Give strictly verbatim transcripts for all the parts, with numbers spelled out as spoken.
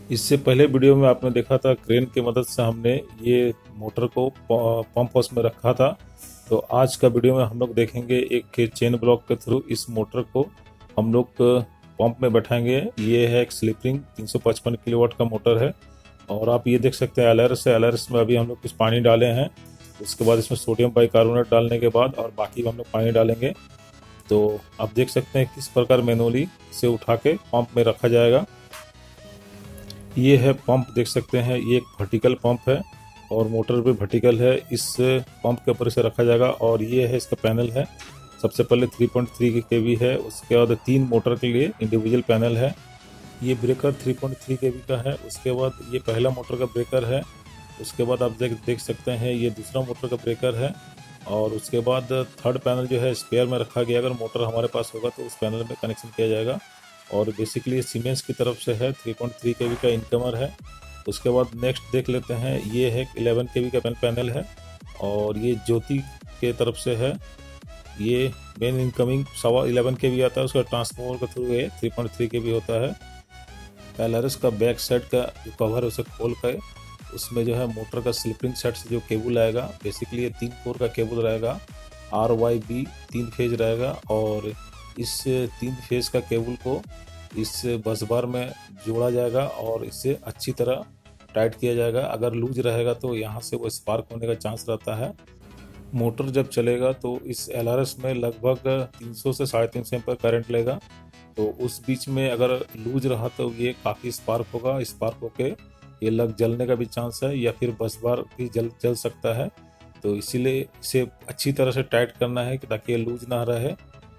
इससे पहले वीडियो में आपने देखा था क्रेन की मदद से हमने ये मोटर को पंप हाउस में रखा था। तो आज का वीडियो में हम लोग देखेंगे एक चेन ब्लॉक के थ्रू इस मोटर को हम लोग पंप में बैठाएंगे। ये है एक स्लिपरिंग तीन सौ पचपन किलोवाट का मोटर है और आप ये देख सकते हैं एलआरएस है। एलआरएस में अभी हम लोग कुछ पानी डाले हैं, उसके बाद इसमें सोडियम बाइकार्बोनेट डालने के बाद और बाकी हम लोग पानी डालेंगे। तो आप देख सकते हैं किस प्रकार मैनुअली से उठा के पंप में रखा जाएगा। ये है पंप, देख सकते हैं ये एक वर्टिकल पंप है और मोटर भी वर्टिकल है। इस पंप के ऊपर इसे रखा जाएगा और ये है इसका पैनल है। सबसे पहले तीन पॉइंट तीन केवी है, उसके बाद तीन मोटर के लिए इंडिविजुअल पैनल है। ये ब्रेकर तीन पॉइंट तीन केवी का है। उसके बाद ये पहला मोटर का ब्रेकर है। उसके बाद आप देख देख सकते हैं ये दूसरा मोटर का ब्रेकर है और उसके बाद थर्ड पैनल जो है स्पेयर में रखा गया। अगर मोटर हमारे पास होगा तो उस पैनल में कनेक्शन किया जाएगा और बेसिकली ये सीमेंस की तरफ से है। तीन पॉइंट तीन केवी का इनकमर है। उसके बाद नेक्स्ट देख लेते हैं, ये है ग्यारह केवी का पैनल है और ये ज्योति के तरफ से है। ये मेन इनकमिंग सवा ग्यारह केवी आता है, उसका ट्रांसफॉर्मर के थ्रू ये तीन पॉइंट तीन केवी होता है। एलआरएस का बैक साइड का जो कवर है उसे खोल कर उसमें जो है मोटर का स्लिपरिंग सेट से जो केबल आएगा, बेसिकली ये तीन कोर का केबल रहेगा। आर वाई बी तीन फेज रहेगा और इस तीन फेज का केबल को इस बस बार में जोड़ा जाएगा और इसे अच्छी तरह टाइट किया जाएगा। अगर लूज रहेगा तो यहाँ से वो स्पार्क होने का चांस रहता है। मोटर जब चलेगा तो इस एलआरएस में लगभग तीन सौ से साढ़े तीन सौ एम्पीयर करंट लेगा। तो उस बीच में अगर लूज रहा तो ये काफ़ी स्पार्क होगा। स्पार्क होके ये लग जलने का भी चांस है या फिर बस बार भी जल जल सकता है। तो इसीलिए इसे अच्छी तरह से टाइट करना है कि ताकि ये लूज ना रहे।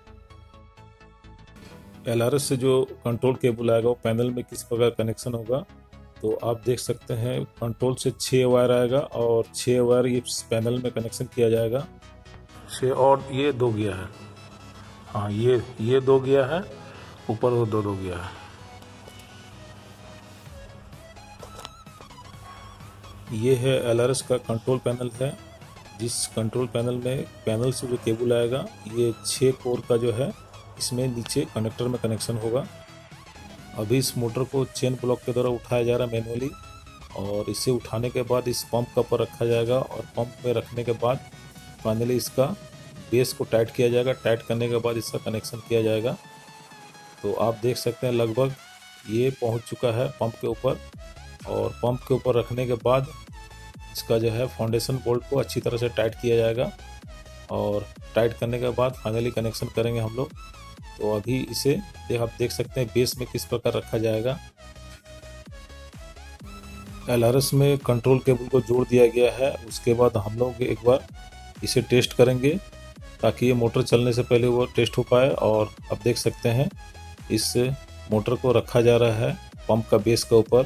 एलआरएस से जो कंट्रोल केबल आएगा वो पैनल में किस प्रकार कनेक्शन होगा तो आप देख सकते हैं। कंट्रोल से छः वायर आएगा और छः वायर ये पैनल में कनेक्शन किया जाएगा। छः और ये दो गियर है, हाँ ये ये दो गियर है, ऊपर वो दो दो गियर है। ये है एलआरएस का कंट्रोल पैनल है, जिस कंट्रोल पैनल में पैनल से जो केबल आएगा ये छः कोर का जो है इसमें नीचे कनेक्टर में कनेक्शन होगा। अभी इस मोटर को चेन ब्लॉक के द्वारा उठाया जा रहा है मैनुअली और इसे उठाने के बाद इस पंप का ऊपर रखा जाएगा और पंप में रखने के बाद फाइनली इसका बेस को टाइट किया जाएगा। टाइट करने के बाद इसका कनेक्शन किया जाएगा। तो आप देख सकते हैं लगभग ये पहुंच चुका है पंप के ऊपर और पंप के ऊपर रखने के बाद इसका जो है फाउंडेशन बोल्ट को अच्छी तरह से टाइट किया जाएगा और टाइट करने के बाद फाइनली कनेक्शन करेंगे हम लोग। तो अभी इसे देख आप देख सकते हैं बेस में किस प्रकार रखा जाएगा। एलआरएस में कंट्रोल केबल को जोड़ दिया गया है। उसके बाद हम लोग एक बार इसे टेस्ट करेंगे ताकि ये मोटर चलने से पहले वो टेस्ट हो पाए। और अब देख सकते हैं इस मोटर को रखा जा रहा है पंप का बेस के ऊपर।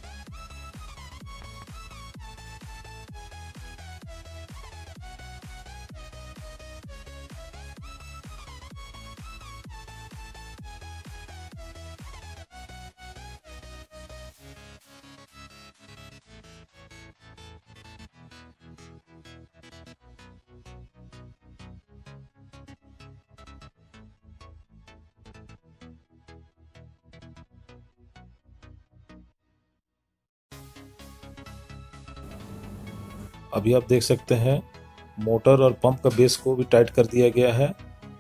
अभी आप देख सकते हैं मोटर और पंप का बेस को भी टाइट कर दिया गया है।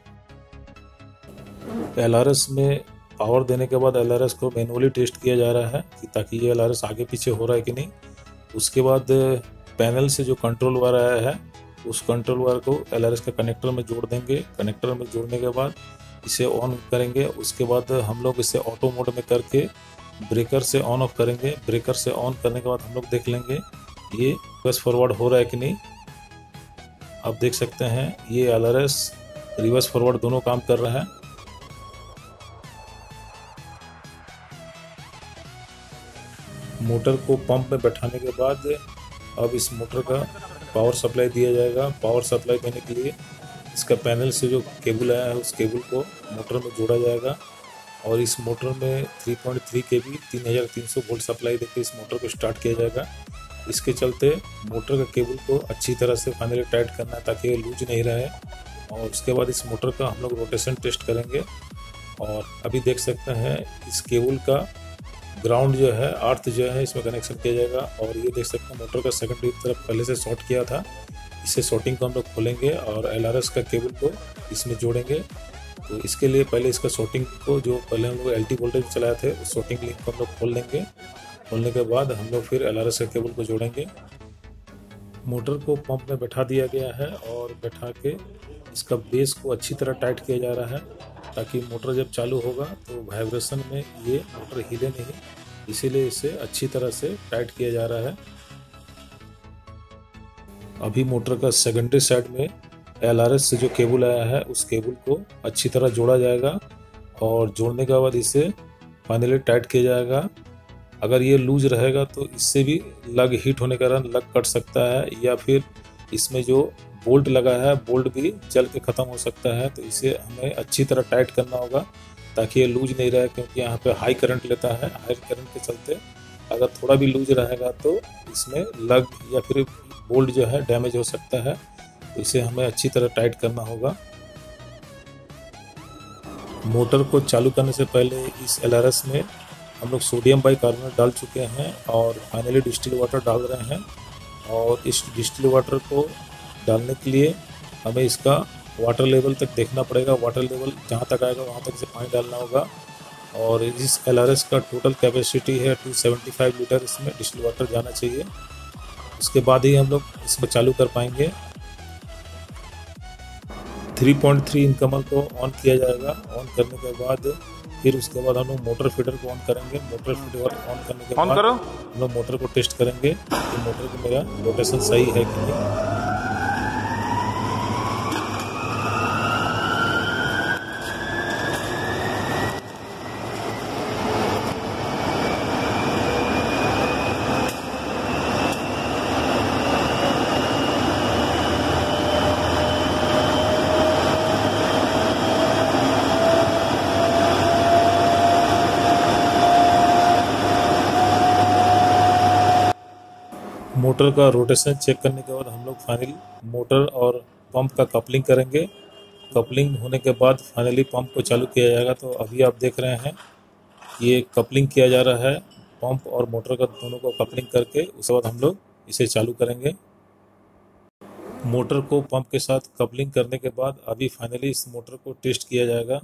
एलआरएस में पावर देने के बाद एलआरएस को मैनुअली टेस्ट किया जा रहा है कि ताकि ये एलआरएस आगे पीछे हो रहा है कि नहीं। उसके बाद पैनल से जो कंट्रोल वायर आया है उस कंट्रोल वायर को एलआरएस के कनेक्टर में जोड़ देंगे। कनेक्टर में जोड़ने के बाद इसे ऑन करेंगे। उसके बाद हम लोग इसे ऑटो मोड में करके ब्रेकर से ऑन ऑफ करेंगे। ब्रेकर से ऑन करने के बाद हम लोग देख लेंगे ये रिवर्स फॉरवर्ड हो रहा है कि नहीं। आप देख सकते हैं ये एलआरएस रिवर्स फॉरवर्ड दोनों काम कर रहा है। मोटर को पंप में बैठाने के बाद अब इस मोटर का पावर सप्लाई दिया जाएगा। पावर सप्लाई देने के लिए इसका पैनल से जो केबल आया है उस केबल को मोटर में जोड़ा जाएगा और इस मोटर में तीन पॉइंट तीन केवी तीन हज़ार तीन सौ वोल्ट सप्लाई देकर इस मोटर को स्टार्ट किया जाएगा। इसके चलते मोटर का केबल को अच्छी तरह से फाइनली टाइट करना है ताकि ये लूज नहीं रहे। और उसके बाद इस मोटर का हम लोग रोटेशन टेस्ट करेंगे और अभी देख सकते हैं इस केबल का ग्राउंड जो है अर्थ जो है इसमें कनेक्शन किया जाएगा। और ये देख सकते हैं मोटर का सेकेंडरी तरफ पहले से शॉर्ट किया था, इसे शॉर्टिंग को हम लोग खोलेंगे और एल आर एस का केबल को इसमें जोड़ेंगे। तो इसके लिए पहले इसका शॉर्टिंग को, जो पहले हम लोग एल टी वोल्टेज चलाए थे, उस शॉर्टिंग लिंक को हम लोग खोल लेंगे। खोलने के बाद हम लोग फिर एल आर एस का केबल को जोड़ेंगे। मोटर को पंप में बैठा दिया गया है और बैठा के इसका बेस को अच्छी तरह टाइट किया जा रहा है, ताकि मोटर जब चालू होगा तो वाइब्रेशन में ये मोटर हिले नहीं, इसीलिए इसे अच्छी तरह से टाइट किया जा रहा है। अभी मोटर का सेकेंडरी साइड में एल आर एस से जो केबल आया है उस केबल को अच्छी तरह जोड़ा जाएगा और जोड़ने के बाद इसे फाइनली टाइट किया जाएगा। अगर ये लूज रहेगा तो इससे भी लग हीट होने के कारण लग कट सकता है, या फिर इसमें जो बोल्ट लगा है बोल्ट भी जल के ख़त्म हो सकता है। तो इसे हमें अच्छी तरह टाइट करना होगा ताकि ये लूज नहीं रहे, क्योंकि यहाँ पे हाई करंट लेता है। हाई करंट के चलते अगर थोड़ा भी लूज रहेगा तो इसमें लग या फिर बोल्ट जो है डैमेज हो सकता है। तो इसे हमें अच्छी तरह टाइट करना होगा। मोटर को चालू करने से पहले इस एल आर एस में हम लोग सोडियम बाइकार्बोनेट डाल चुके हैं और फाइनली डिस्टिल वाटर डाल रहे हैं। और इस डिस्टिल वाटर को डालने के लिए हमें इसका वाटर लेवल तक देखना पड़ेगा। वाटर लेवल जहाँ तक आएगा वहाँ तक से पानी डालना होगा। और इस एल आर एस का टोटल कैपेसिटी है टू सेवेंटी फाइव लीटर, इसमें डिस्टिल वाटर जाना चाहिए। उसके बाद ही हम लोग इसको चालू कर पाएंगे। थ्री पॉइंट थ्री इनकमल को ऑन किया जाएगा। ऑन करने के बाद फिर उसके बाद हम लोग मोटर फीडर को ऑन करेंगे। मोटर फीडर ऑन करने के बाद हम लोग मोटर को टेस्ट करेंगे कि मोटर का मेरा रोटेशन सही है कि नहीं। मोटर का रोटेशन चेक करने के बाद हम लोग फाइनली मोटर और पंप का कपलिंग करेंगे। कपलिंग होने के बाद फाइनली पंप को चालू किया जाएगा। तो अभी आप देख रहे हैं ये कपलिंग किया जा रहा है, पंप और मोटर का दोनों को कपलिंग करके उसके बाद हम लोग इसे चालू करेंगे। मोटर को पंप के साथ कपलिंग करने के बाद अभी फाइनली इस मोटर को टेस्ट किया जाएगा।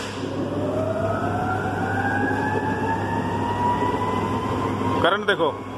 करंट देखो।